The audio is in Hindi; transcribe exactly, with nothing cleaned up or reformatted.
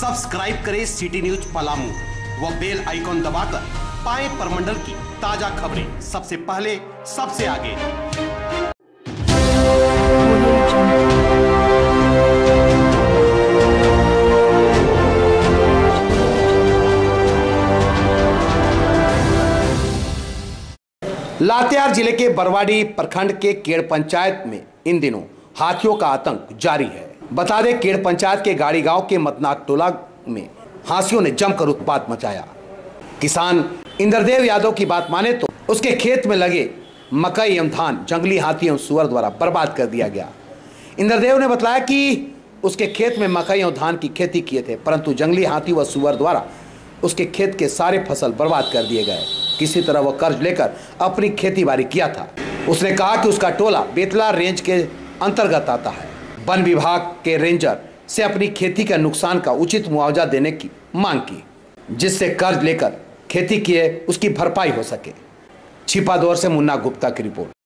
सब्सक्राइब करें सिटी न्यूज पलामू व बेल आइकॉन दबाकर पाएं परमंडल की ताजा खबरें सबसे पहले सबसे आगे। लातेहार जिले के बरवाडी प्रखंड के केड़ पंचायत में इन दिनों हाथियों का आतंक जारी है। बता दें, केड़ पंचायत के गाड़ी गांव के मतनाक टोला में हाथियों ने जमकर उत्पात मचाया। किसान इंद्रदेव यादव की बात माने तो उसके खेत में लगे मकई एवं धान जंगली हाथी एवं सुअर द्वारा बर्बाद कर दिया गया। इंद्रदेव ने बताया कि उसके खेत में मकई एवं धान की खेती किए थे, परंतु जंगली हाथी व सुअर द्वारा उसके खेत के सारे फसल बर्बाद कर दिए गए। किसी तरह वह कर्ज लेकर अपनी खेती बाड़ी किया था। उसने कहा कि उसका टोला बेतला रेंज के अंतर्गत आता है। वन विभाग के रेंजर से अपनी खेती का नुकसान का उचित मुआवजा देने की मांग की, जिससे कर्ज लेकर खेती किए उसकी भरपाई हो सके। छिपादौर से मुन्ना गुप्ता की रिपोर्ट।